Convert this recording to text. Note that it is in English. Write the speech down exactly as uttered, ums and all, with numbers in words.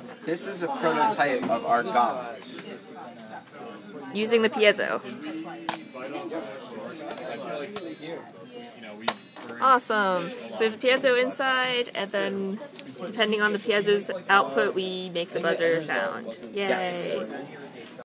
This is a prototype of our gong. Using the piezo. Awesome. So there's a piezo inside, and then depending on the piezo's output, we make the buzzer sound. Yay. Yes.